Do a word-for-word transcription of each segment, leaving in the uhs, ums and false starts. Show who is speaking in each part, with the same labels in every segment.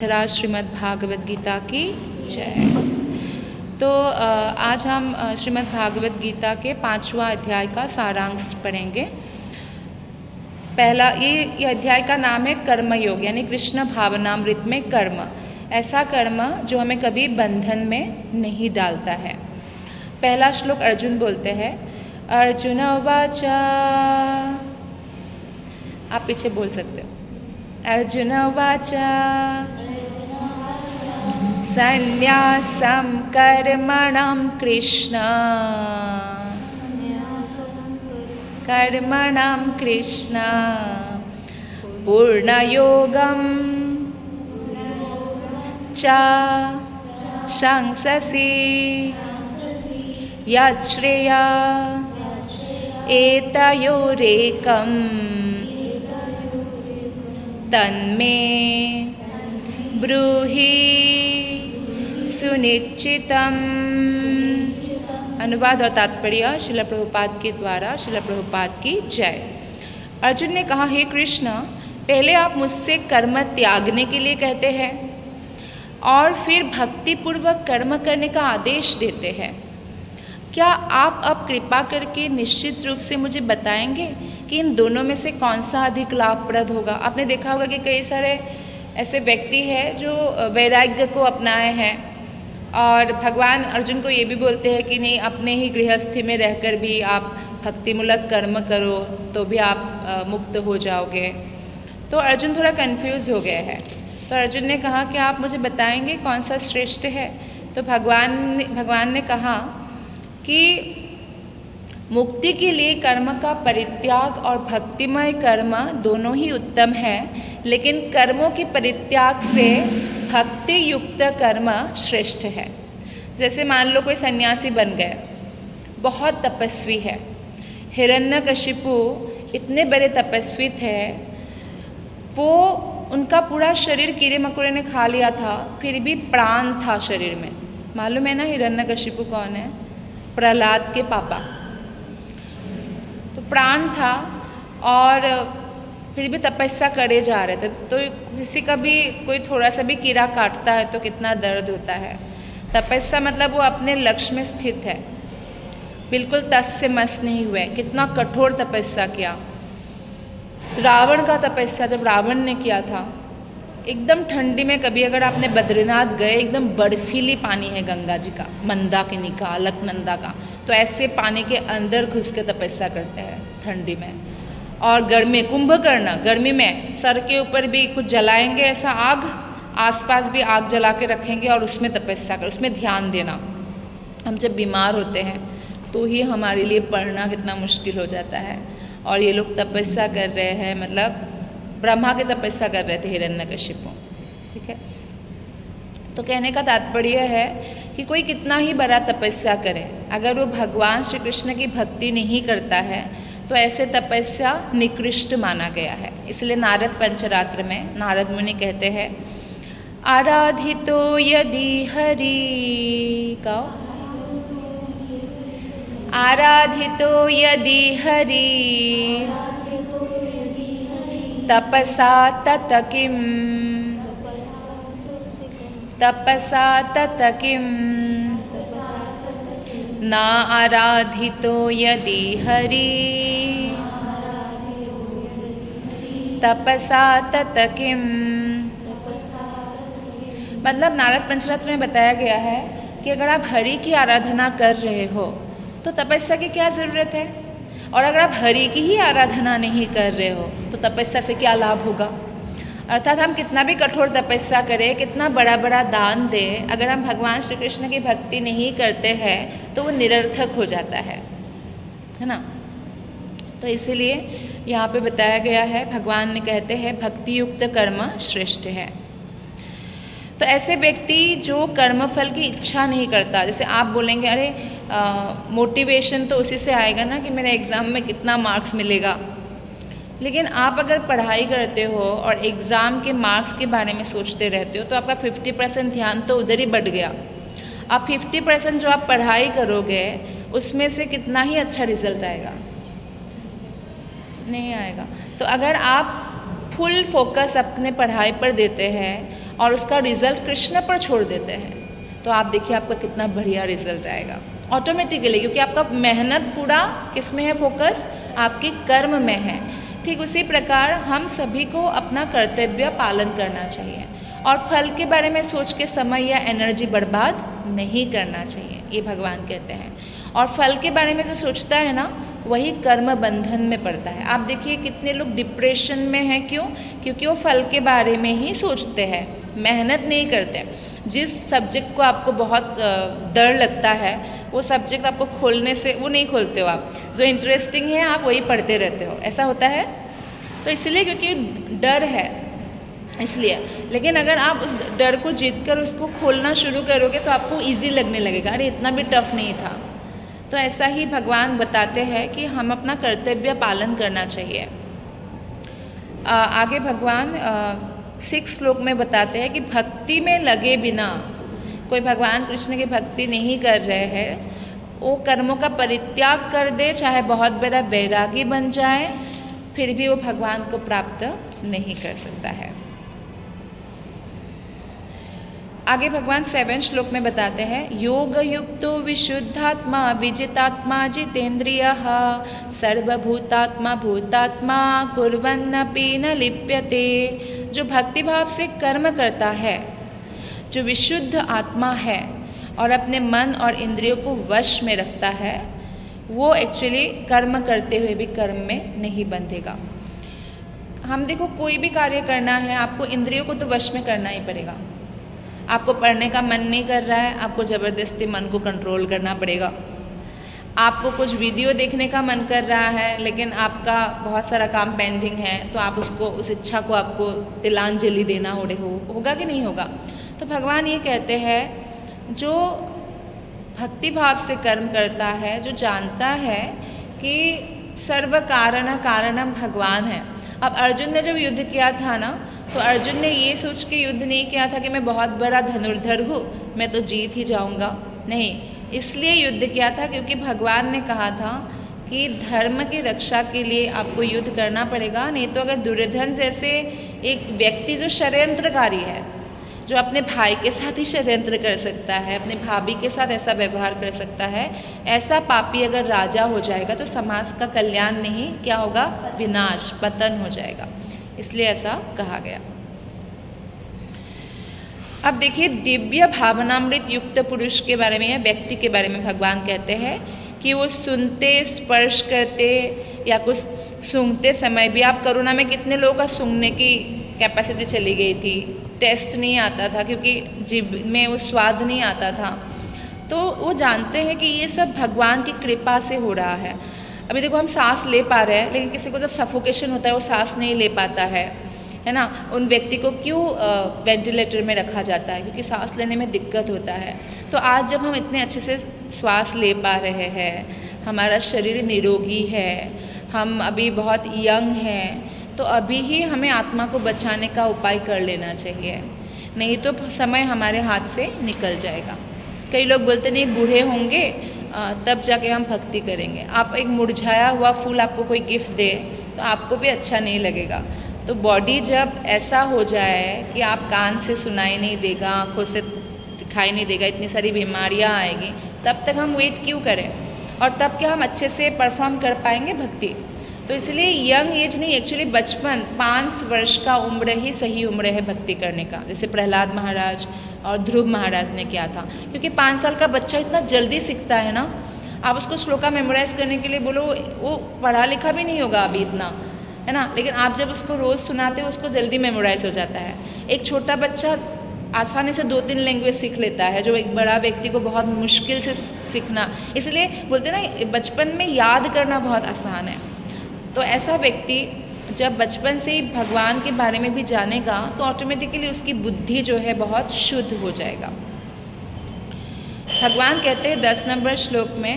Speaker 1: राज श्रीमद् भागवत गीता की जय। तो आज हम श्रीमद् भागवत गीता के पांचवा अध्याय का सारांश पढ़ेंगे। पहला ये ये अध्याय का नाम है कर्मयोग, यानी कृष्ण भावनामृत में कर्म, ऐसा कर्म जो हमें कभी बंधन में नहीं डालता है। पहला श्लोक अर्जुन बोलते हैं, अर्जुन उवाच, आप पीछे बोल सकते हो। अर्जुन उवाच संन्यासं कर्मणां कृष्ण कर्मणां कृष्ण पूर्णयोगं च शंससि यच्छ्रेया एतयोरेकं तन्मे ब्रूहि सुनिश्चितम्। अनुवाद और तात्पर्य श्रील प्रभुपाद के द्वारा। श्रील प्रभुपाद की जय। अर्जुन ने कहा, हे कृष्ण, पहले आप मुझसे कर्म त्यागने के लिए कहते हैं और फिर भक्तिपूर्वक कर्म करने का आदेश देते हैं। क्या आप अब कृपा करके निश्चित रूप से मुझे बताएंगे कि इन दोनों में से कौन सा अधिक लाभप्रद होगा? आपने देखा होगा कि कई सारे ऐसे व्यक्ति हैं जो वैराग्य को अपनाए हैं और भगवान अर्जुन को ये भी बोलते हैं कि नहीं, अपने ही गृहस्थी में रहकर भी आप भक्तिमूलक कर्म करो तो भी आप मुक्त हो जाओगे। तो अर्जुन थोड़ा कंफ्यूज हो गया है। तो अर्जुन ने कहा कि आप मुझे बताएंगे कौन सा श्रेष्ठ है? तो भगवान भगवान ने कहा कि मुक्ति के लिए कर्म का परित्याग और भक्तिमय कर्म दोनों ही उत्तम है, लेकिन कर्मों के परित्याग से भक्ति युक्त कर्म श्रेष्ठ है। जैसे मान लो कोई सन्यासी बन गए, बहुत तपस्वी है। हिरण्यकशिपु इतने बड़े तपस्वी थे, वो उनका पूरा शरीर कीड़े मकोड़े ने खा लिया था, फिर भी प्राण था शरीर में। मालूम है ना हिरण्यकशिपु कौन है? प्रहलाद के पापा। तो प्राण था और फिर भी तपस्या करे जा रहे थे। तो किसी का भी कोई थोड़ा सा भी कीड़ा काटता है तो कितना दर्द होता है। तपस्या मतलब वो अपने लक्ष्य में स्थित है, बिल्कुल तस से मस नहीं हुए। कितना कठोर तपस्या किया। रावण का तपस्या जब रावण ने किया था, एकदम ठंडी में, कभी अगर आपने बद्रीनाथ गए, एकदम बर्फीली पानी है गंगा जी का, मंदाकिनी का, अलकनंदा का, तो ऐसे पानी के अंदर घुस के तपस्या करते हैं ठंडी में। और गर्मी, कुंभकर्ण गर्मी में सर के ऊपर भी कुछ जलाएंगे ऐसा आग, आसपास भी आग जला के रखेंगे और उसमें तपस्या कर, उसमें ध्यान देना। हम जब बीमार होते हैं तो ही हमारे लिए पढ़ना कितना मुश्किल हो जाता है, और ये लोग तपस्या कर रहे हैं, मतलब ब्रह्मा की तपस्या कर रहे थे हिरण्यकशिपु। ठीक है। तो कहने का तात्पर्य है कि कोई कितना ही बड़ा तपस्या करे, अगर वो भगवान श्री कृष्ण की भक्ति नहीं करता है तो ऐसे तपस्या निकृष्ट माना गया है। इसलिए नारद पंचरात्र में नारद मुनि कहते हैं, आराधितो यदि हरि का आराधितो यदि हरि तपसा तत किम तपसा तत किम न आराधितो यदि हरि तपसा तत किम। मतलब नारद पंचरात्र में बताया गया है कि अगर आप हरि की आराधना कर रहे हो तो तपस्या की क्या ज़रूरत है, और अगर आप हरि की ही आराधना नहीं कर रहे हो तो तपस्या से क्या लाभ होगा? अर्थात हम कितना भी कठोर तपस्या करें, कितना बड़ा बड़ा दान दें, अगर हम भगवान श्री कृष्ण की भक्ति नहीं करते हैं तो वो निरर्थक हो जाता है, है ना। तो इसीलिए यहाँ पे बताया गया है, भगवान ने कहते हैं भक्ति युक्त कर्म श्रेष्ठ है। तो ऐसे व्यक्ति जो कर्मफल की इच्छा नहीं करता, जैसे आप बोलेंगे अरे मोटिवेशन तो उसी से आएगा ना कि मेरे एग्ज़ाम में कितना मार्क्स मिलेगा, लेकिन आप अगर पढ़ाई करते हो और एग्ज़ाम के मार्क्स के बारे में सोचते रहते हो तो आपका फिफ्टी परसेंट ध्यान तो उधर ही बढ़ गया। अब फिफ्टी परसेंट जो आप पढ़ाई करोगे उसमें से कितना ही अच्छा रिजल्ट आएगा? नहीं आएगा। तो अगर आप फुल फोकस अपने पढ़ाई पर देते हैं और उसका रिजल्ट कृष्ण पर छोड़ देते हैं, तो आप देखिए आपका कितना बढ़िया रिजल्ट आएगा ऑटोमेटिकली, क्योंकि आपका मेहनत पूरा किस में है, फोकस आपके कर्म में है। ठीक उसी प्रकार हम सभी को अपना कर्तव्य पालन करना चाहिए और फल के बारे में सोच के समय या एनर्जी बर्बाद नहीं करना चाहिए, ये भगवान कहते हैं। और फल के बारे में जो सोचता है ना, वही कर्म बंधन में पड़ता है। आप देखिए कितने लोग डिप्रेशन में हैं, क्यों? क्योंकि वो फल के बारे में ही सोचते हैं, मेहनत नहीं करते। जिस सब्जेक्ट को आपको बहुत डर लगता है, वो सब्जेक्ट आपको खोलने से वो नहीं खोलते हो आप, जो इंटरेस्टिंग है आप वही पढ़ते रहते हो, ऐसा होता है। तो इसलिए क्योंकि डर है इसलिए, लेकिन अगर आप उस डर को जीत कर उसको खोलना शुरू करोगे तो आपको ईजी लगने लगेगा, अरे इतना भी टफ नहीं था। तो ऐसा ही भगवान बताते हैं कि हम अपना कर्तव्य पालन करना चाहिए। आ, आगे भगवान सिक्स श्लोक में बताते हैं कि भक्ति में लगे बिना कोई भगवान कृष्ण की भक्ति नहीं कर रहे हैं, वो कर्मों का परित्याग कर दे, चाहे बहुत बड़ा वैरागी बन जाए, फिर भी वो भगवान को प्राप्त नहीं कर सकता है। आगे भगवान सेवन श्लोक में बताते हैं, योग युक्तो विशुद्धात्मा विजितात्मा जितेन्द्रियः सर्वभूतात्मा भूतात्मा कुर्वन्नपि न लिप्यते। जो भक्तिभाव से कर्म करता है, जो विशुद्ध आत्मा है और अपने मन और इंद्रियों को वश में रखता है, वो एक्चुअली कर्म करते हुए भी कर्म में नहीं बंधेगा। हम देखो कोई भी कार्य करना है, आपको इंद्रियों को तो वश में करना ही पड़ेगा। आपको पढ़ने का मन नहीं कर रहा है, आपको ज़बरदस्ती मन को कंट्रोल करना पड़ेगा। आपको कुछ वीडियो देखने का मन कर रहा है, लेकिन आपका बहुत सारा काम पेंडिंग है, तो आप उसको उस इच्छा को आपको तिलांजलि देना हो रहे हो होगा कि नहीं होगा। तो भगवान ये कहते हैं, जो भक्ति भाव से कर्म करता है, जो जानता है कि सर्व कारण कारणम भगवान है। अब अर्जुन ने जब युद्ध किया था ना, तो अर्जुन ने ये सोच के युद्ध नहीं किया था कि मैं बहुत बड़ा धनुर्धर हूँ, मैं तो जीत ही जाऊँगा, नहीं, इसलिए युद्ध किया था क्योंकि भगवान ने कहा था कि धर्म की रक्षा के लिए आपको युद्ध करना पड़ेगा। नहीं तो अगर दुर्योधन जैसे एक व्यक्ति जो षड्यंत्रकारी है, जो अपने भाई के साथ ही षड्यंत्र कर सकता है, अपने भाभी के साथ ऐसा व्यवहार कर सकता है, ऐसा पापी अगर राजा हो जाएगा तो समाज का कल्याण नहीं, क्या होगा, विनाश, पतन हो जाएगा। इसलिए ऐसा कहा गया। अब देखिए दिव्य भावनामृत युक्त पुरुष के बारे में या व्यक्ति के बारे में भगवान कहते हैं कि वो सुनते, स्पर्श करते या कुछ सूंघते समय भी, आप कोरोना में कितने लोगों का सूंघने की कैपेसिटी चली गई थी, टेस्ट नहीं आता था क्योंकि जीभ में वो स्वाद नहीं आता था, तो वो जानते हैं कि ये सब भगवान की कृपा से हो रहा है। अभी देखो हम सांस ले पा रहे हैं, लेकिन किसी को जब सफोकेशन होता है वो सांस नहीं ले पाता है, है ना। उन व्यक्ति को क्यों वेंटिलेटर में रखा जाता है, क्योंकि सांस लेने में दिक्कत होता है। तो आज जब हम इतने अच्छे से श्वास ले पा रहे हैं, हमारा शरीर निरोगी है, हम अभी बहुत यंग हैं, तो अभी ही हमें आत्मा को बचाने का उपाय कर लेना चाहिए, नहीं तो समय हमारे हाथ से निकल जाएगा। कई लोग बोलते नहीं बूढ़े होंगे तब जाके हम भक्ति करेंगे। आप एक मुरझाया हुआ फूल आपको कोई गिफ्ट दे तो आपको भी अच्छा नहीं लगेगा। तो बॉडी जब ऐसा हो जाए कि आप कान से सुनाई नहीं देगा, आँखों से दिखाई नहीं देगा, इतनी सारी बीमारियाँ आएगी, तब तक हम वेट क्यों करें, और तब क्या हम अच्छे से परफॉर्म कर पाएंगे भक्ति। तो इसलिए यंग एज नहीं, एक्चुअली बचपन, पाँच वर्ष का उम्र ही सही उम्र है भक्ति करने का, जैसे प्रहलाद महाराज और ध्रुव महाराज ने किया था। क्योंकि पाँच साल का बच्चा इतना जल्दी सीखता है ना, आप उसको श्लोका मेमोराइज करने के लिए बोलो, वो पढ़ा लिखा भी नहीं होगा अभी इतना, है ना, लेकिन आप जब उसको रोज़ सुनाते हो उसको जल्दी मेमोराइज हो जाता है। एक छोटा बच्चा आसानी से दो तीन लैंग्वेज सीख लेता है, जो एक बड़ा व्यक्ति को बहुत मुश्किल से सीखना, इसलिए बोलते हैं ना बचपन में याद करना बहुत आसान है। तो ऐसा व्यक्ति जब बचपन से ही भगवान के बारे में भी जानेगा तो ऑटोमेटिकली उसकी बुद्धि जो है बहुत शुद्ध हो जाएगा। भगवान कहते हैं दस नंबर श्लोक में,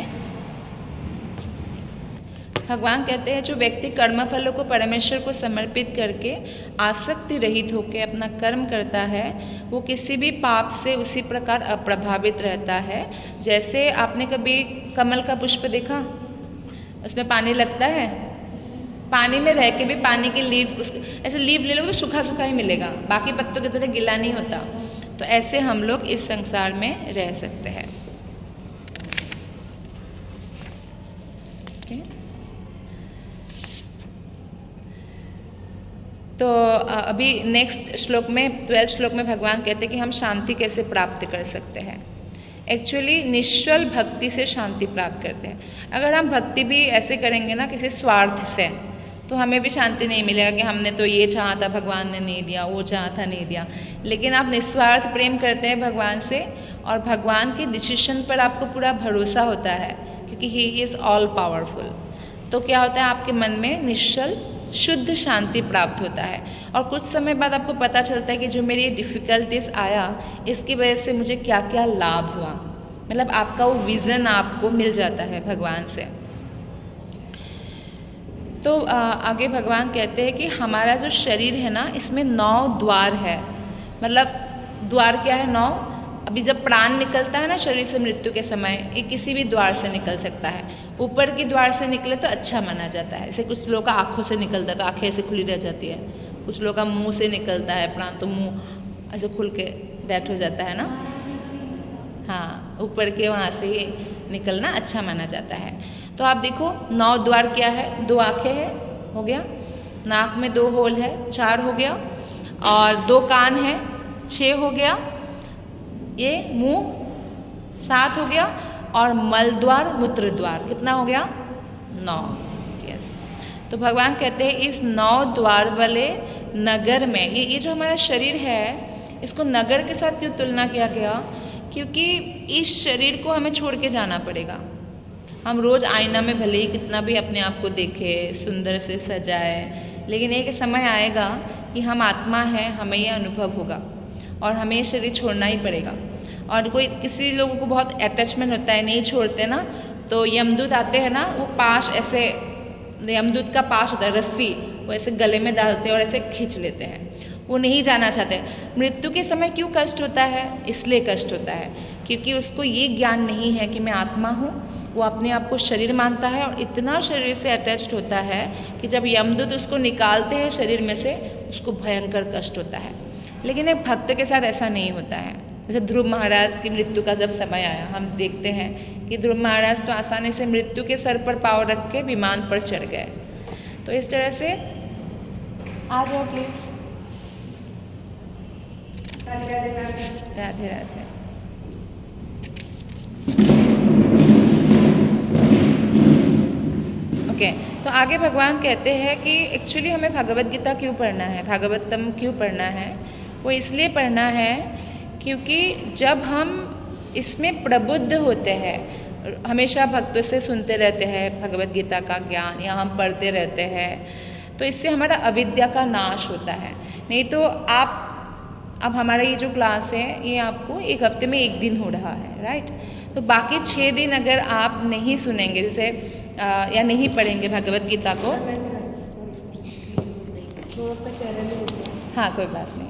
Speaker 1: भगवान कहते हैं जो व्यक्ति कर्मफलों को परमेश्वर को समर्पित करके आसक्ति रहित होकर अपना कर्म करता है, वो किसी भी पाप से उसी प्रकार अप्रभावित रहता है। जैसे आपने कभी कमल का पुष्प देखा, उसमें पानी लगता है पानी में रह के भी पानी की लीफ उसके ऐसे लीफ ले लोगे तो सूखा सूखा ही मिलेगा, बाकी पत्तों की तरह गीला नहीं होता। तो ऐसे हम लोग इस संसार में रह सकते हैं। तो अभी नेक्स्ट श्लोक में, ट्वेल्थ श्लोक में भगवान कहते हैं कि हम शांति कैसे प्राप्त कर सकते हैं। एक्चुअली निश्चल भक्ति से शांति प्राप्त करते हैं। अगर हम भक्ति भी ऐसे करेंगे ना किसी स्वार्थ से, तो हमें भी शांति नहीं मिलेगा कि हमने तो ये चाहा था भगवान ने नहीं दिया, वो चाहा था नहीं दिया। लेकिन आप निस्वार्थ प्रेम करते हैं भगवान से और भगवान के डिसीजन पर आपको पूरा भरोसा होता है क्योंकि ही इज़ ऑल पावरफुल। तो क्या होता है, आपके मन में निश्चल शुद्ध शांति प्राप्त होता है। और कुछ समय बाद आपको पता चलता है कि जो मेरी डिफ़िकल्टीज आया इसकी वजह से मुझे क्या क्या लाभ हुआ, मतलब आपका वो विज़न आपको मिल जाता है भगवान से। तो आ, आगे भगवान कहते हैं कि हमारा जो शरीर है ना, इसमें नौ द्वार है। मतलब द्वार क्या है? नौ। अभी जब प्राण निकलता है ना शरीर से मृत्यु के समय, ये किसी भी द्वार से निकल सकता है। ऊपर के द्वार से निकले तो अच्छा माना जाता है। ऐसे कुछ लोगों का आँखों से निकलता है तो आँखें ऐसे खुली रह जाती है, कुछ लोगों का मुंह से निकलता है प्राण तो मुंह ऐसे खुल के बैठ हो जाता है ना। हाँ, ऊपर के वहाँ से ही निकलना अच्छा माना जाता है। तो आप देखो नौ द्वार क्या है, दो आँखें हैं हो गया, नाक में दो होल है चार हो गया, और दो कान है छः हो गया, ये मुंह सात हो गया, और मल द्वार मूत्र द्वार कितना हो गया? नौ। यस। तो भगवान कहते हैं इस नौ द्वार वाले नगर में, ये ये जो हमारा शरीर है इसको नगर के साथ क्यों तुलना किया गया? क्योंकि इस शरीर को हमें छोड़ के जाना पड़ेगा। हम रोज़ आईना में भले ही कितना भी अपने आप को देखें, सुंदर से सजाए, लेकिन एक समय आएगा कि हम आत्मा हैं, हमें यह अनुभव होगा और हमें ये शरीर छोड़ना ही पड़ेगा। और कोई किसी लोगों को बहुत अटैचमेंट होता है, नहीं छोड़ते ना, तो यमदूत आते हैं ना, वो पाश ऐसे, यमदूत का पाश होता है रस्सी, वो ऐसे गले में डालते हैं और ऐसे खींच लेते हैं, वो नहीं जाना चाहते। मृत्यु के समय क्यों कष्ट होता है? इसलिए कष्ट होता है क्योंकि उसको ये ज्ञान नहीं है कि मैं आत्मा हूँ। वो अपने आप को शरीर मानता है और इतना शरीर से अटैच्ड होता है कि जब यमदूत उसको निकालते हैं शरीर में से, उसको भयंकर कष्ट होता है। लेकिन एक भक्त के साथ ऐसा नहीं होता है। जैसे ध्रुव महाराज की मृत्यु का जब समय आया, हम देखते हैं कि ध्रुव महाराज तो आसानी से मृत्यु के सर पर पाँव रख के विमान पर चढ़ गए। तो इस तरह से आ जाओ प्लीज। राधे राधे। ओके, तो आगे भगवान कहते हैं कि एक्चुअली हमें भगवत गीता क्यों पढ़ना है, भागवतम क्यों पढ़ना है? वो इसलिए पढ़ना है क्योंकि जब हम इसमें प्रबुद्ध होते हैं, हमेशा भक्तों से सुनते रहते हैं भगवत गीता का ज्ञान या हम पढ़ते रहते हैं, तो इससे हमारा अविद्या का नाश होता है। नहीं तो आप, अब हमारा ये जो क्लास है ये आपको एक हफ्ते में एक दिन हो रहा है, राइट? तो बाकी छः दिन अगर आप नहीं सुनेंगे, जैसे आ, या नहीं पढ़ेंगे भगवत गीता को, हाँ कोई बात नहीं,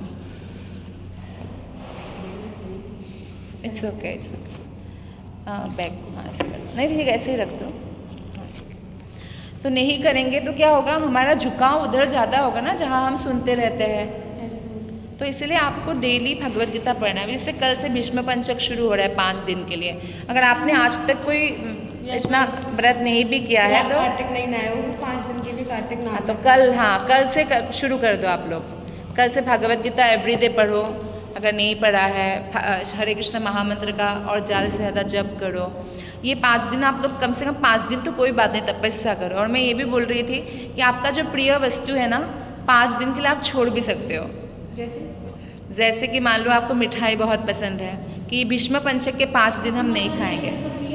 Speaker 1: इट्स ओके, इट्स ओके। हाँ बैग को हाँ ऐसे कर दो, नहीं ठीक ऐसे ही रख दो, हाँ ठीक है। तो नहीं करेंगे तो क्या होगा, हमारा झुकाव उधर ज़्यादा होगा ना जहाँ हम सुनते रहते हैं। तो इसलिए आपको डेली भगवत गीता पढ़ना है। जैसे कल से भीष्म पंचक शुरू हो रहा है पाँच दिन के लिए। अगर आपने आज तक कोई इतना व्रत नहीं भी किया है तो
Speaker 2: कार्तिक नहीं नहाए हो, पाँच दिन के लिए कार्तिक नहा,
Speaker 1: तो कल, हाँ कल से कर, शुरू कर दो आप लोग। कल से भगवत गीता एवरीडे पढ़ो, अगर नहीं पढ़ा है हरे कृष्ण महामंत्र का और ज़्यादा से ज़्यादा जप करो। ये पाँच दिन आप लोग कम से कम पाँच दिन तो कोई बात नहीं तपस्या करो। और मैं ये भी बोल रही थी कि आपका जो प्रिय वस्तु है ना, पाँच दिन के लिए आप छोड़ भी सकते हो।
Speaker 2: जैसे
Speaker 1: जैसे कि मान लो आपको मिठाई बहुत पसंद है कि भीष्म पंचक के पाँच दिन हम नहीं खाएंगे।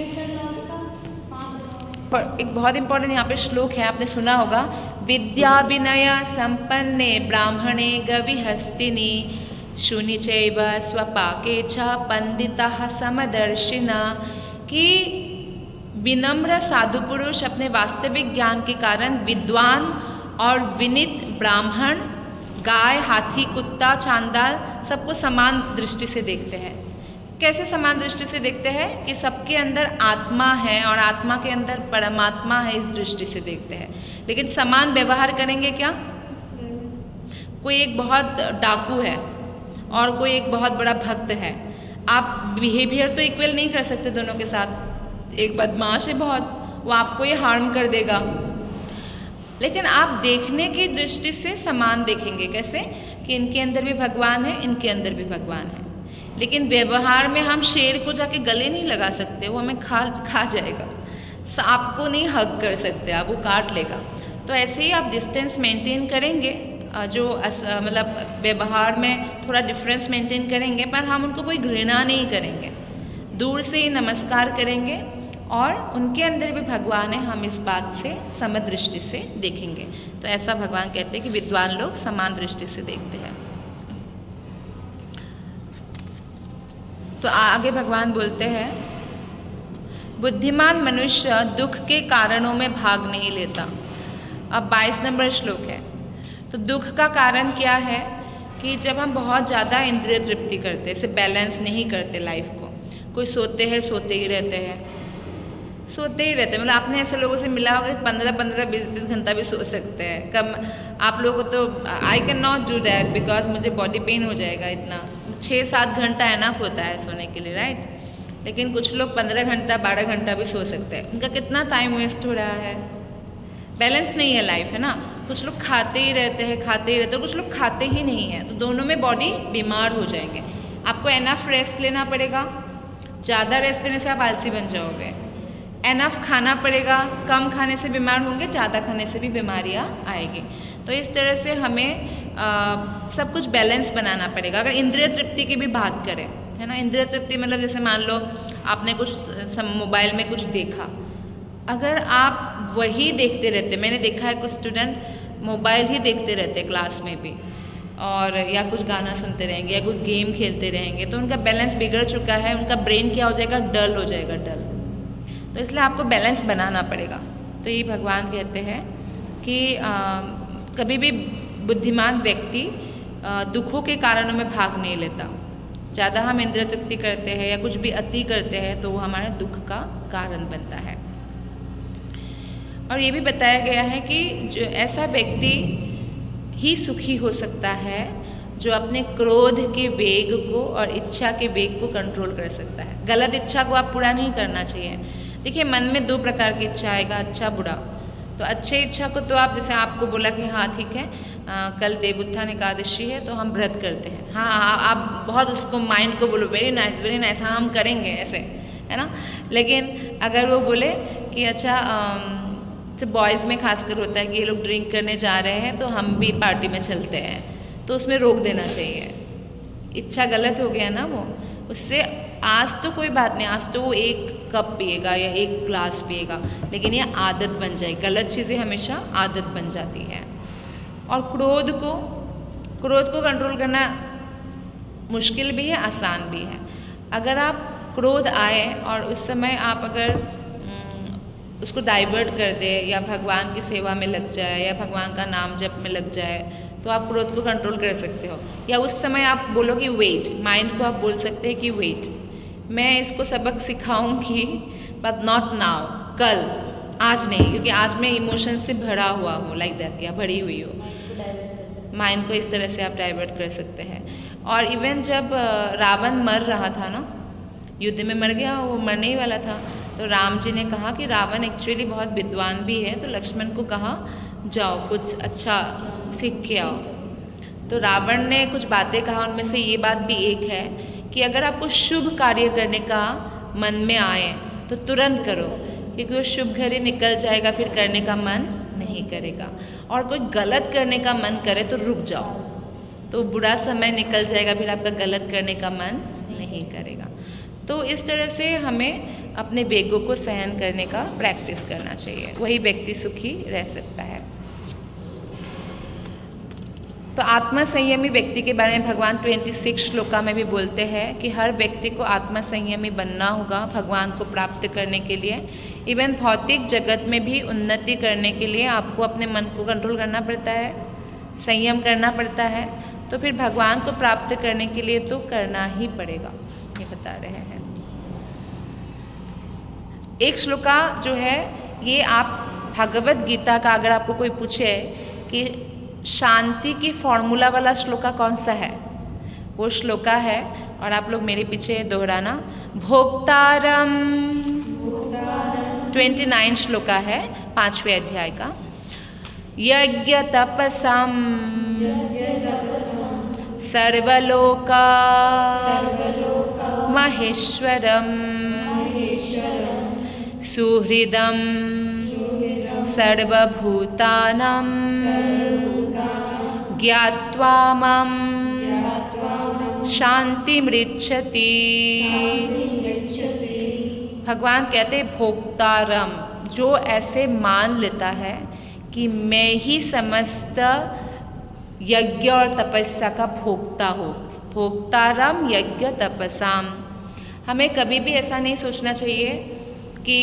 Speaker 1: पर एक बहुत इंपॉर्टेंट यहाँ पे श्लोक है, आपने सुना होगा, विद्या विनय संपन्ने ब्राह्मणे गविहस्तिनी शूनि चैव स्वपाके च पंडिताः समदर्शिना। कि विनम्र साधु पुरुष अपने वास्तविक ज्ञान के कारण विद्वान और विनीत ब्राह्मण, गाय, हाथी, कुत्ता, चांदाल सबको समान दृष्टि से देखते हैं। कैसे समान दृष्टि से देखते हैं कि सबके अंदर आत्मा है और आत्मा के अंदर परमात्मा है, इस दृष्टि से देखते हैं। लेकिन समान व्यवहार करेंगे क्या? कोई एक बहुत डाकू है और कोई एक बहुत बड़ा भक्त है, आप बिहेवियर तो इक्वल नहीं कर सकते दोनों के साथ। एक बदमाश है बहुत, वो आपको ये हार्म कर देगा, लेकिन आप देखने की दृष्टि से समान देखेंगे। कैसे? कि इनके अंदर भी भगवान है, इनके अंदर भी भगवान है। लेकिन व्यवहार में हम शेर को जाके गले नहीं लगा सकते, वो हमें खा खा जाएगा। सांप को नहीं हग कर सकते आप, वो काट लेगा। तो ऐसे ही आप डिस्टेंस मेंटेन करेंगे, जो मतलब व्यवहार में थोड़ा डिफरेंस मेंटेन करेंगे, पर हम उनको कोई घृणा नहीं करेंगे, दूर से ही नमस्कार करेंगे और उनके अंदर भी भगवान है, हम इस बात से समदृष्टि से देखेंगे। तो ऐसा भगवान कहते हैं कि विद्वान लोग समान दृष्टि से देखते हैं। तो आगे भगवान बोलते हैं, बुद्धिमान मनुष्य दुख के कारणों में भाग नहीं लेता। अब बाईस नंबर श्लोक है। तो दुख का कारण क्या है कि जब हम बहुत ज़्यादा इंद्रिय तृप्ति करते हैं, इसे बैलेंस नहीं करते लाइफ को। कोई सोते हैं, सोते ही रहते हैं, सोते ही रहते हैं। मतलब आपने ऐसे लोगों से मिला होगा कि पंद्रह पंद्रह बीस बीस घंटा भी सो सकते हैं। कम आप लोगों को तो I can not do that because मुझे बॉडी पेन हो जाएगा। इतना छः सात घंटा एनफ होता है सोने के लिए, राइट। लेकिन कुछ लोग पंद्रह घंटा बारह घंटा भी सो सकते हैं। उनका कितना टाइम वेस्ट हो रहा है, बैलेंस नहीं है लाइफ, है ना। कुछ लोग खाते ही रहते हैं खाते ही रहते हैं, कुछ लोग खाते ही नहीं हैं। तो दोनों में बॉडी बीमार हो जाएंगे। आपको एनफ रेस्ट लेना पड़ेगा, ज़्यादा रेस्ट लेने से आप आलसी बन जाओगे। एनफ खाना पड़ेगा, कम खाने से बीमार होंगे, ज़्यादा खाने से भी बीमारियाँ आएगी। तो इस तरह से हमें आ, सब कुछ बैलेंस बनाना पड़ेगा। अगर इंद्रिय तृप्ति की भी बात करें, है ना, इंद्रिय तृप्ति मतलब जैसे मान लो आपने कुछ मोबाइल में कुछ देखा, अगर आप वही देखते रहते, मैंने देखा है कुछ स्टूडेंट मोबाइल ही देखते रहते क्लास में भी, और या कुछ गाना सुनते रहेंगे या कुछ गेम खेलते रहेंगे, तो उनका बैलेंस बिगड़ चुका है। उनका ब्रेन क्या हो जाएगा, डल हो जाएगा, डल। तो इसलिए आपको बैलेंस बनाना पड़ेगा। तो ये भगवान कहते हैं कि आ, कभी भी बुद्धिमान व्यक्ति आ, दुखों के कारणों में भाग नहीं लेता। ज़्यादा हम इंद्रिय तृप्ति करते हैं या कुछ भी अति करते हैं तो वो हमारे दुख का कारण बनता है। और ये भी बताया गया है कि जो ऐसा व्यक्ति ही सुखी हो सकता है जो अपने क्रोध के वेग को और इच्छा के वेग को कंट्रोल कर सकता है। गलत इच्छा को आप पूरा नहीं करना चाहिए। देखिए, मन में दो प्रकार की इच्छा आएगा, अच्छा बुरा। तो अच्छे इच्छा को तो आप, जैसे आपको बोला कि हाँ ठीक है, आ, कल देवोत्थान एकादशी है तो हम व्रत करते हैं, हाँ आ, आप बहुत उसको माइंड को बोलो वेरी नाइस वेरी नाइस, हाँ हम करेंगे ऐसे, है ना। लेकिन अगर वो बोले कि अच्छा तो बॉयज़ में खासकर होता है कि ये लोग ड्रिंक करने जा रहे हैं तो हम भी पार्टी में चलते हैं, तो उसमें रोक देना चाहिए। इच्छा गलत हो गया ना वो, उससे आज तो कोई बात नहीं, आज तो वो एक कप पिएगा या एक ग्लास पिएगा, लेकिन ये आदत बन जाए। गलत चीज़ें हमेशा आदत बन जाती हैं। और क्रोध को क्रोध को कंट्रोल करना मुश्किल भी है, आसान भी है। अगर आप क्रोध आए और उस समय आप अगर उसको डाइवर्ट कर दे या भगवान की सेवा में लग जाए या भगवान का नाम जप में लग जाए तो आप क्रोध को कंट्रोल कर सकते हो। या उस समय आप बोलो कि वेट, माइंड को आप बोल सकते हैं कि वेट, मैं इसको सबक सिखाऊंगी बट नॉट नाउ, कल, आज नहीं, क्योंकि आज मैं इमोशन से भरा हुआ हूँ, लाइक दैट, या भरी हुई हो। माइंड को इस तरह से आप डाइवर्ट कर सकते हैं। और इवन जब रावण मर रहा था ना, युद्ध में मर गया, वो मरने ही वाला था, तो राम जी ने कहा कि रावण एक्चुअली बहुत विद्वान भी है, तो लक्ष्मण को कहा जाओ कुछ अच्छा सीख के आओ। तो रावण ने कुछ बातें कहा, उनमें से ये बात भी एक है कि अगर आपको शुभ कार्य करने का मन में आए तो तुरंत करो, क्योंकि वो शुभ घड़ी निकल जाएगा, फिर करने का मन नहीं करेगा। और कोई गलत करने का मन करे तो रुक जाओ, तो बुरा समय निकल जाएगा, फिर आपका गलत करने का मन नहीं करेगा। तो इस तरह से हमें अपने वेगों को सहन करने का प्रैक्टिस करना चाहिए, वही व्यक्ति सुखी रह सकता है। तो आत्मा संयमी व्यक्ति के बारे में भगवान छब्बीस श्लोका में भी बोलते हैं कि हर व्यक्ति को आत्मा संयमी बनना होगा भगवान को प्राप्त करने के लिए। इवन भौतिक जगत में भी उन्नति करने के लिए आपको अपने मन को कंट्रोल करना पड़ता है, संयम करना पड़ता है, तो फिर भगवान को प्राप्त करने के लिए तो करना ही पड़ेगा। ये बता रहे हैं। एक श्लोका जो है ये आप भगवत गीता का अगर आपको कोई पूछे कि शांति की फॉर्मूला वाला श्लोका कौन सा है, वो श्लोका है, और आप लोग मेरे पीछे दोहराना, भोक्तारम। ट्वेंटी नाइन श्लोका है पांचवें अध्याय का। यज्ञ तपसम सर्वलोका महेश्वरम सुहृदम सर्वभूतानां ज्ञात्वा मां शांतिमृच्छति। भगवान कहते भोक्तारम, जो ऐसे मान लेता है कि मैं ही समस्त यज्ञ और तपस्या का भोक्ता हूँ। भोक्तारम यज्ञ तपसाम। हमें कभी भी ऐसा नहीं सोचना चाहिए कि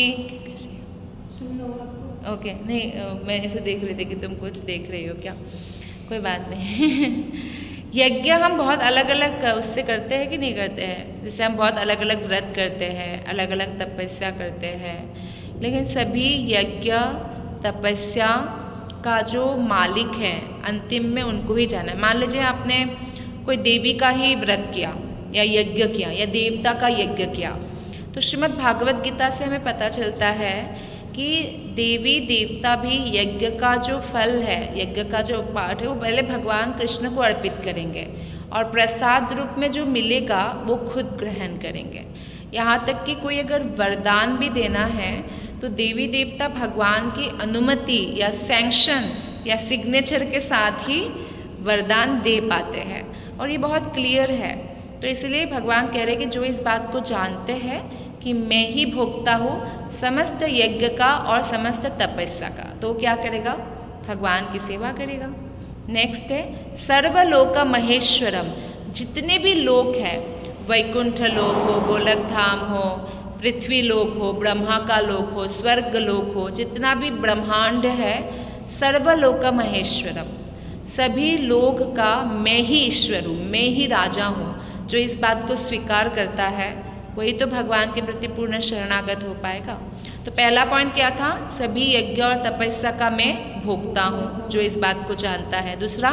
Speaker 1: ओके okay, नहीं, मैं ऐसे देख रही थी कि तुम कुछ देख रही हो क्या, कोई बात नहीं। यज्ञ हम बहुत अलग अलग उससे करते हैं कि नहीं करते हैं, जैसे हम बहुत अलग अलग व्रत करते हैं, अलग अलग तपस्या करते हैं, लेकिन सभी यज्ञ तपस्या का जो मालिक है अंतिम में उनको ही जाना है। मान लीजिए आपने कोई देवी का ही व्रत किया या यज्ञ किया या देवता का यज्ञ किया, तो श्रीमद् भागवत गीता से हमें पता चलता है कि देवी देवता भी यज्ञ का जो फल है, यज्ञ का जो पाठ है, वो पहले भगवान कृष्ण को अर्पित करेंगे और प्रसाद रूप में जो मिलेगा वो खुद ग्रहण करेंगे। यहाँ तक कि कोई अगर वरदान भी देना है तो देवी देवता भगवान की अनुमति या सैंक्शन या सिग्नेचर के साथ ही वरदान दे पाते हैं, और ये बहुत क्लियर है। तो इसलिए भगवान कह रहे हैं कि जो इस बात को जानते हैं कि मैं ही भोगता हूँ समस्त यज्ञ का और समस्त तपस्या का, तो क्या करेगा, भगवान की सेवा करेगा। नेक्स्ट है सर्वलोक महेश्वरम। जितने भी लोक हैं, वैकुंठ लोक हो, गोलक धाम हो, पृथ्वी लोक हो, ब्रह्मा का लोक हो, स्वर्ग लोक हो, जितना भी ब्रह्मांड है, सर्वलोक महेश्वरम। सभी लोक का मैं ही ईश्वर हूँ, मैं ही राजा हूँ। जो इस बात को स्वीकार करता है वही तो भगवान के प्रति पूर्ण शरणागत हो पाएगा। तो पहला पॉइंट क्या था, सभी यज्ञ और तपस्या का मैं भोगता हूँ, जो इस बात को जानता है। दूसरा,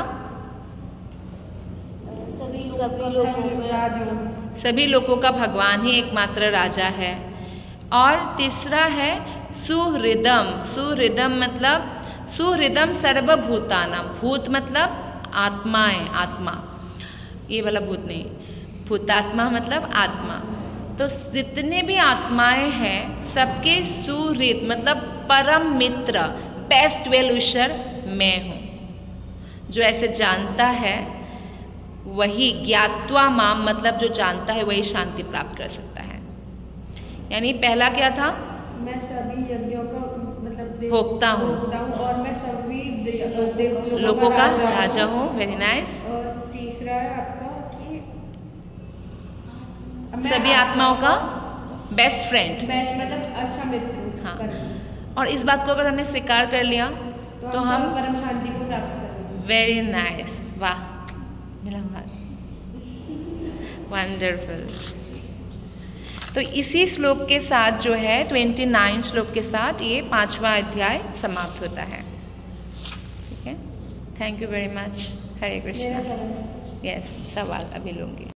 Speaker 2: सभी सभी लोगों
Speaker 1: सभी लोगों का भगवान ही एकमात्र राजा है। और तीसरा है सुहृदम। सुहृदम मतलब सुहृदम सर्वभूतानाम। भूत मतलब आत्माएं, आत्मा, ये वाला भूत नहीं, भूतात्मा मतलब आत्मा। तो जितने भी आत्माएं हैं सबके सुहृद मतलब परम मित्र, बेस्ट वेल विशर मैं हूँ। जो ऐसे जानता है वही, ज्ञात्वा माम मतलब जो जानता है वही शांति प्राप्त कर सकता है। यानी पहला क्या था,
Speaker 2: मैं सभी यज्ञों का मतलब
Speaker 1: भोगता हूँ
Speaker 2: और मैं सभी
Speaker 1: लोगों का राजा हूँ। Very nice.
Speaker 2: और तीसरा है आपका कि
Speaker 1: सभी आत्माओं का बेस्ट फ्रेंड,
Speaker 2: बेस्ट मतलब अच्छा मित्र।
Speaker 1: हाँ, और इस बात को अगर हमने स्वीकार कर लिया
Speaker 2: तो,
Speaker 1: तो
Speaker 2: हम
Speaker 1: हम
Speaker 2: परम शांति को प्राप्त करेंगे।
Speaker 1: वेरी नाइस, वाह, मिला वंडरफुल। तो इसी श्लोक के साथ जो है ट्वेंटी नाइन श्लोक के साथ ये पांचवा अध्याय समाप्त होता है। ठीक है, thank you very much. Hare Krishna. Yes, सवाल अभी लूँगी।